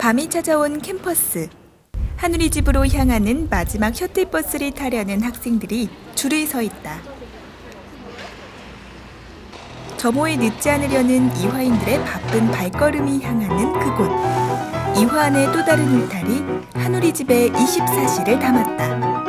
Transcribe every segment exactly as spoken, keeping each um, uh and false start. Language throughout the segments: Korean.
밤이 찾아온 캠퍼스. 하누리 집으로 향하는 마지막 셔틀버스를 타려는 학생들이 줄을 서 있다. 점호에 늦지 않으려는 이화인들의 바쁜 발걸음이 향하는 그곳. 이화 안의 또 다른 울타리, 하누리 집의 이십사 시를 담았다.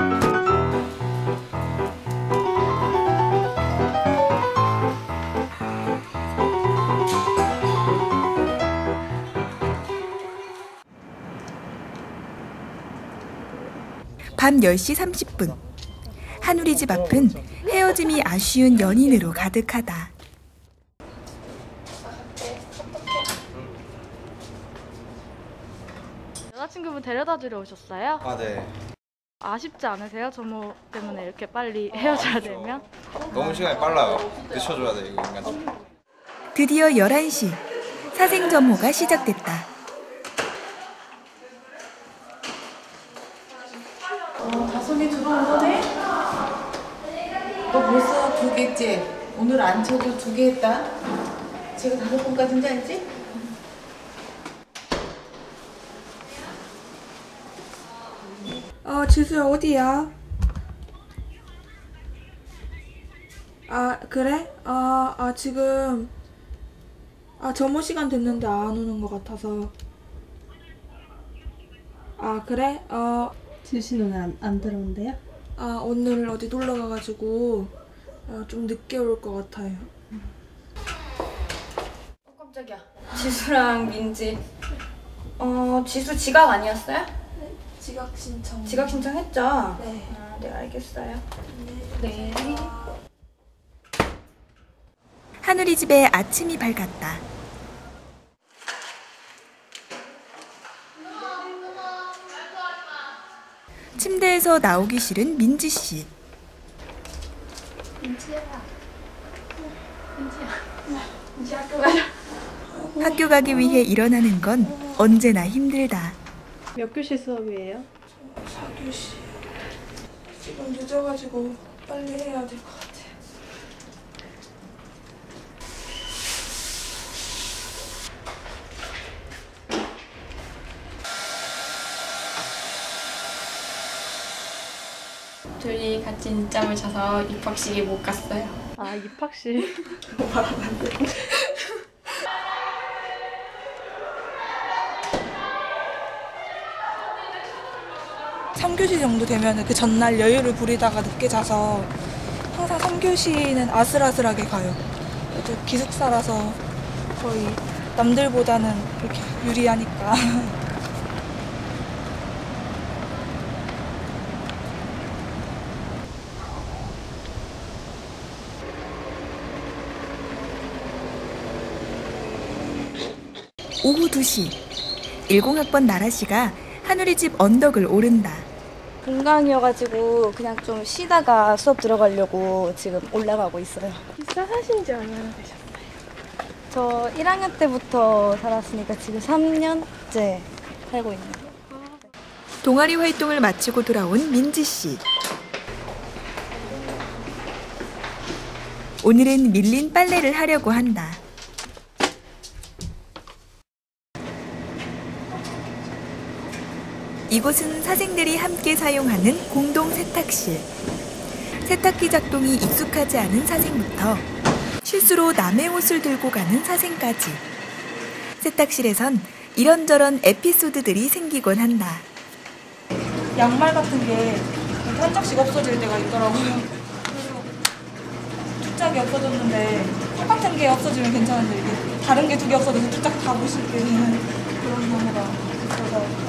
밤 열 시 삼십 분. 하누리 집 앞은 헤어짐이 아쉬운 연인으로 가득하다. 여자친구분 데려다 주러 오셨어요? 아, 네. 아쉽지 않으세요? 점호 때문에 이렇게 빨리 헤어져야 되면? 너무 시간이 빨라요. 늦춰줘야 돼, 이거 인간적으로. 드디어 열한 시. 사생 점호가 시작됐다. 어, 다솜이 들어온 거네? 너 벌써 두 개째. 오늘 안 쳐도 두 개 했다. 제가 다섯 번까지인지 알지? 어, 지수야 어디야? 아, 그래? 아, 아 지금 아 점호 시간 됐는데 안 오는 것 같아서. 아, 그래? 어, 지수는 안, 안 들어온대요? 아 오늘 어디 놀러 가가지고 어, 좀 늦게 올 것 같아요. 어, 깜짝이야. 지수랑 민지. 어, 지수 지각 아니었어요? 네, 지각 신청. 지각 신청했죠? 네. 아, 네, 알겠어요. 네. 네. 하누리 집에 아침이 밝았다. 침대에서 나오기 싫은 민지 씨. 민지야. 민지야. 민지 학교 가자. 학교 가기 위해 일어나는 건 언제나 힘들다. 몇 교시 수업이에요? 사 교시. 지금 늦어가지고 빨리 해야 될 것 같아. 둘이 같이 늦잠을 자서 입학식에 못 갔어요. 아, 입학식. 말하면 안 돼. 삼 교시 정도 되면 그 전날 여유를 부리다가 늦게 자서 항상 삼 교시는 아슬아슬하게 가요. 또 기숙사라서 거의 남들보다는 이렇게 유리하니까. 오후 두 시. 일공 학번 나라 씨가 하누리 집 언덕을 오른다. 공강이어가지고 그냥 좀 쉬다가 수업 들어가려고 지금 올라가고 있어요. 기숙사 사신 지 얼마나 되셨어요? 저 일 학년 때부터 살았으니까 지금 삼 년째 살고 있네요. 동아리 활동을 마치고 돌아온 민지 씨. 오늘은 밀린 빨래를 하려고 한다. 이곳은 사생들이 함께 사용하는 공동 세탁실. 세탁기 작동이 익숙하지 않은 사생부터 실수로 남의 옷을 들고 가는 사생까지. 세탁실에선 이런저런 에피소드들이 생기곤 한다. 양말 같은 게 한 짝씩 없어질 때가 있더라고요. 그래서 두 짝이 없어졌는데 똑같은 게 없어지면 괜찮은데 이게 다른 게 두 개 없어져서 두 짝 다 못 신게 되는 그런 경우가 있어서.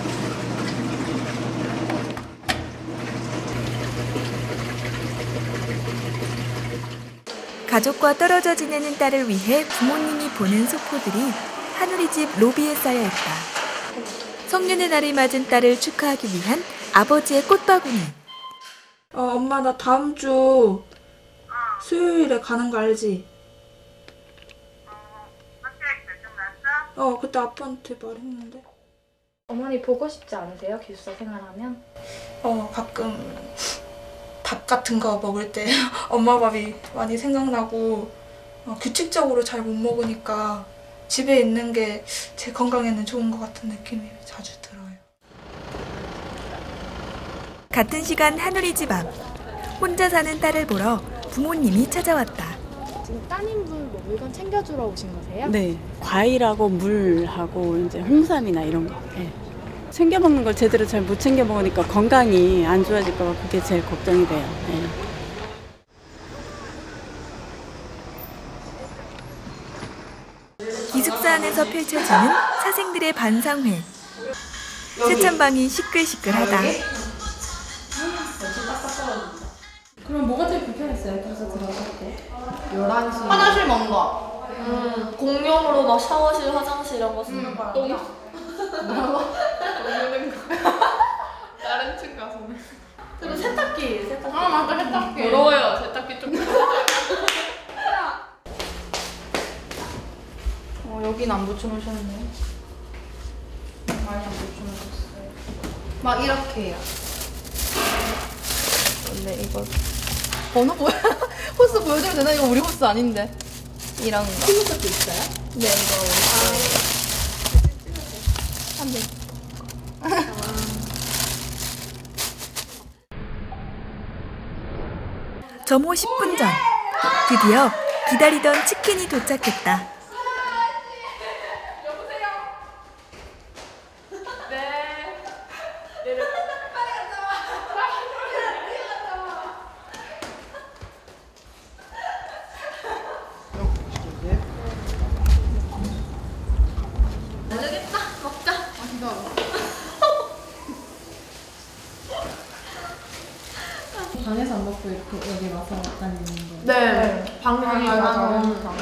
가족과 떨어져 지내는 딸을 위해 부모님이 보낸 소포들이 하누리 집 로비에 쌓여있다. 성년의 날을 맞은 딸을 축하하기 위한 아버지의 꽃바구니. 어, 엄마 나 다음 주 수요일에 가는 거 알지? 어, 그때 아빠한테 말했는데. 어머니 보고 싶지 않으세요? 기숙사 생활하면? 어, 가끔 밥 같은 거 먹을 때 엄마 밥이 많이 생각나고 어, 규칙적으로 잘 못 먹으니까 집에 있는 게 제 건강에는 좋은 것 같은 느낌이 자주 들어요. 같은 시간 한우리 집 앞. 혼자 사는 딸을 보러 부모님이 찾아왔다. 지금 따님분 뭐 물건 챙겨주러 오신 거세요? 네, 과일하고 물하고 이제 홍삼이나 이런 거. 네. 챙겨 먹는 걸 제대로 잘 못 챙겨 먹으니까 건강이 안 좋아질까 봐 그게 제일 걱정이 돼요. 네. 기숙사 안에서 펼쳐지는 사생들의 반상회. 세찬방이 시끌시끌하다. 그럼 뭐가 제일 불편했어요? 기숙사 들어갈 때? 열한 시. 화장실 먼 거. 음, 공용으로 막 샤워실, 화장실 이런 거 쓰는 거랑. 똥? 뭐라고? 먹는 거. 다른 층 가서는. 그리고 세탁기, 세탁기. 아, 맞다, 세탁기. 더러워요, 세탁기 좀. 어, 여긴 안 붙여놓으셨네. 많이 안 붙여놓으셨어요. 막 이렇게 해요. 원래 이걸. 번호 보여? 호스 보여줘도 되나? 이거 우리 호스 아닌데. 이런 거. 친구 것도 있어요? 네, 이거 우리 거. 안 돼. 점호 십 분 전. 드디어 기다리던 치킨이 도착했다. 방에서 안 먹고 이렇게 여기 와서 다니는 거예요? 네, 방향이 가서.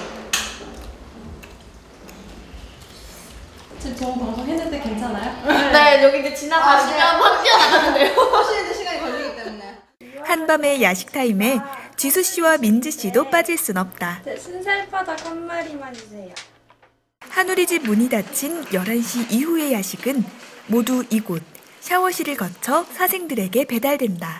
지금 저 방송 했는데 괜찮아요? 네, 여기 이제 지나가시면 확 뛰어나가는데요. 하시는데 시간이 걸리기 때문에. 한밤의 야식 타임에 지수 씨와 민지 씨도 빠질 순 없다. 네, 순살바닥 한 마리만 주세요. 한우리 집 문이 닫힌 열한 시 이후의 야식은 모두 이곳 샤워실을 거쳐 사생들에게 배달된다.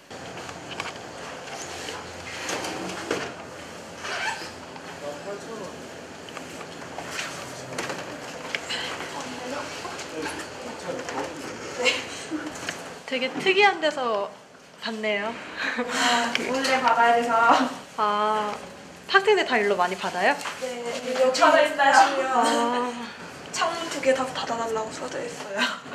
되게 특이한 데서 받네요. 아, 원래 받아야 돼서. 아, 학생들 다 일로 많이 받아요? 네, 여기 차를 따시면 아. 창문 두 개 다 닫아달라고 써져 있어요.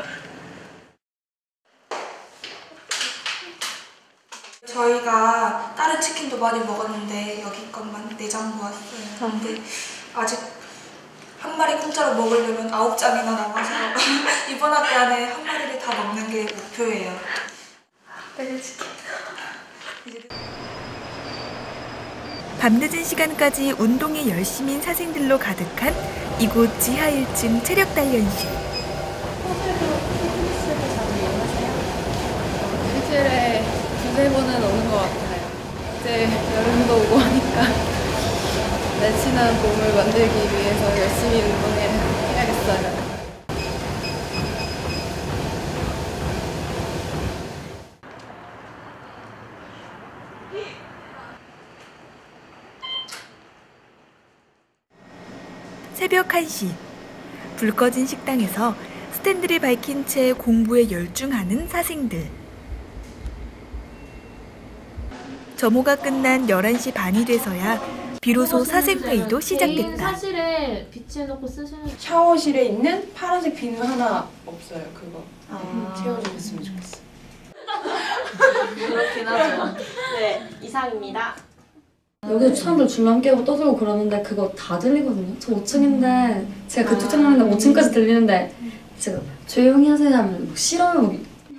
저희가 다른 치킨도 많이 먹었는데 여기 것만 내장 모았어요. 근데 아직 한 마리 공짜로 먹으려면 아홉 장이나 남아서 이번 학기 안에 한 마리를 다 먹는 게 목표예요. 네, 치킨. 밤늦은 시간까지 운동에 열심인 사생들로 가득한 이곳 지하 일 층 체력 단련실. 일주일에 두세 번은 오는 것 같아요. 이제 여름도 오고 하니까 날씬한 몸을 만들기 위해서 열심히 운동해야겠어요. 새벽 한 시. 불 꺼진 식당에서 스탠드를 밝힌 채 공부에 열중하는 사생들. 점호가 끝난 열한 시 반이 돼서야 비로소 사생회의도 시작됐다. 사실에 비치해놓고 쓰시는 샤워실에 있는 파란색 비누 하나 없어요. 그거 아. 채워주셨으면 좋겠어요. 그렇긴 하죠. 네, 이상입니다. 여기서 사람들 줄넘 깨고 떠들고 그러는데 그거 다 들리거든요. 저 오 층인데 제가 그쪽 층인데 오 층까지 들리는데 제가 조용히 하세요 하면 뭐 실험을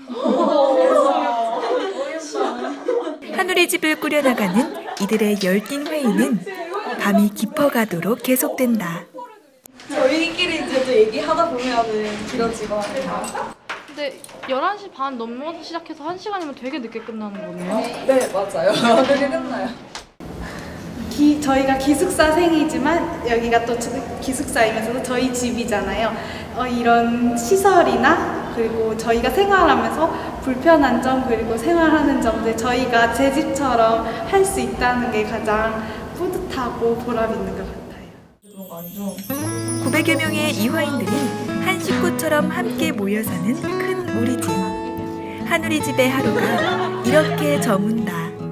한우리 집을 꾸려나가는 이들의 열띤 회의는 밤이 깊어가도록 계속된다. 저희끼리 그래도 얘기하다 보면은 길어지고 하니까. 근데 열한 시 반 넘어서 시작해서 한 시간이면 되게 늦게 끝나는 거네요? 네, 맞아요. 늦게 끝나요. 기, 저희가 기숙사생이지만 여기가 또 기숙사이면서도 저희 집이잖아요. 어, 이런 시설이나 그리고 저희가 생활하면서 불편한 점 그리고 생활하는 점들 저희가 제 집처럼 할 수 있다는 게 가장 뿌듯하고 보람 있는 것 같아요. 구백여 명의 이화인들이 한 식구처럼 함께 모여 사는 큰 우리집. 한우리집의 하루가 이렇게 저문다.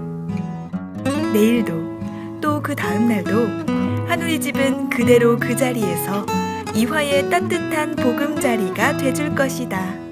내일도 또 그 다음 날도 한우리집은 그대로 그 자리에서 이화의 따뜻한 보금자리가 돼줄 것이다.